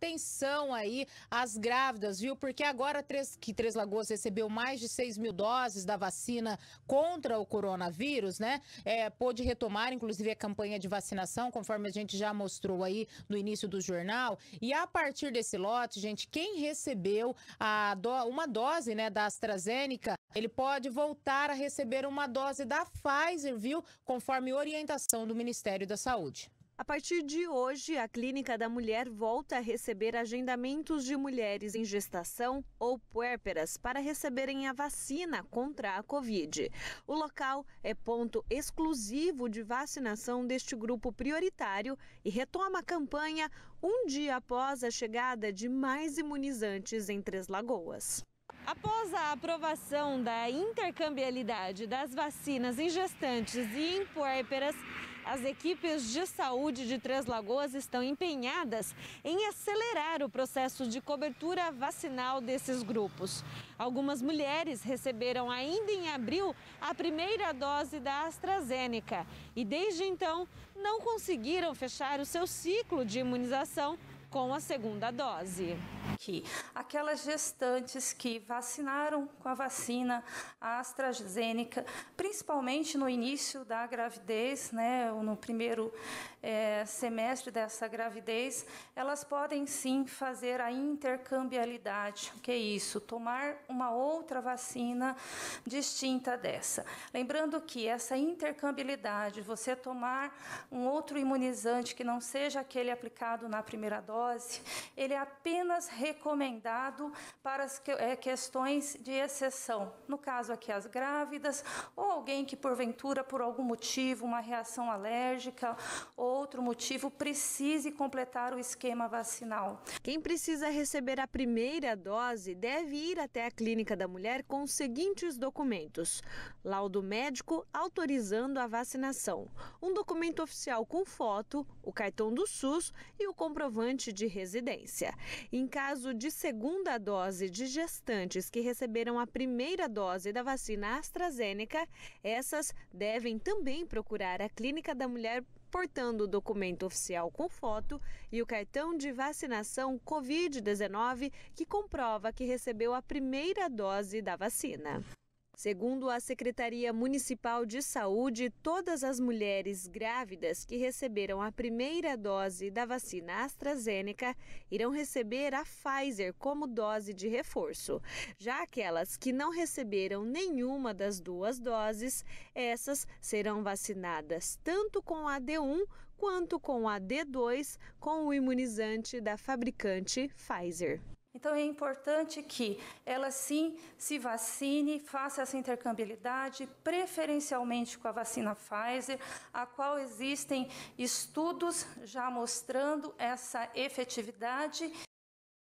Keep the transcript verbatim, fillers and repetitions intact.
atenção aí às grávidas, viu? Porque agora Três, que Três Lagoas recebeu mais de seis mil doses da vacina contra o coronavírus, né? É, pôde retomar, inclusive, a campanha de vacinação, conforme a gente já mostrou aí no início do jornal. E a partir desse lote, gente, quem recebeu a do, uma dose, né, da AstraZeneca, ele pode voltar a receber uma dose da Pfizer, viu? Conforme orientação do Ministério da Saúde. A partir de hoje, a Clínica da Mulher volta a receber agendamentos de mulheres em gestação ou puérperas para receberem a vacina contra a Covid. O local é ponto exclusivo de vacinação deste grupo prioritário e retoma a campanha um dia após a chegada de mais imunizantes em Três Lagoas. Após a aprovação da intercambiabilidade das vacinas em gestantes e em puérperas, as equipes de saúde de Três Lagoas estão empenhadas em acelerar o processo de cobertura vacinal desses grupos. Algumas mulheres receberam ainda em abril a primeira dose da AstraZeneca e desde então não conseguiram fechar o seu ciclo de imunização com a segunda dose. Que aquelas gestantes que vacinaram com a vacina a AstraZeneca, principalmente no início da gravidez, né, no primeiro é, semestre dessa gravidez, elas podem sim fazer a intercambiabilidade. O que é isso? Tomar uma outra vacina distinta dessa. Lembrando que essa intercambiabilidade, você tomar um outro imunizante que não seja aquele aplicado na primeira dose, ele é apenas recomendado para as questões de exceção. No caso aqui, as grávidas ou alguém que, porventura, por algum motivo, uma reação alérgica ou outro motivo, precise completar o esquema vacinal. Quem precisa receber a primeira dose deve ir até a Clínica da Mulher com os seguintes documentos: laudo médico autorizando a vacinação, um documento oficial com foto, o cartão do SUS e o comprovante de residência. Em caso de segunda dose de gestantes que receberam a primeira dose da vacina AstraZeneca, essas devem também procurar a Clínica da Mulher portando o documento oficial com foto e o cartão de vacinação covid dezenove que comprova que recebeu a primeira dose da vacina. Segundo a Secretaria Municipal de Saúde, todas as mulheres grávidas que receberam a primeira dose da vacina AstraZeneca irão receber a Pfizer como dose de reforço. Já aquelas que não receberam nenhuma das duas doses, essas serão vacinadas tanto com a D um quanto com a D dois com o imunizante da fabricante Pfizer. Então, é importante que ela, sim, se vacine, faça essa intercambiabilidade, preferencialmente com a vacina Pfizer, a qual existem estudos já mostrando essa efetividade.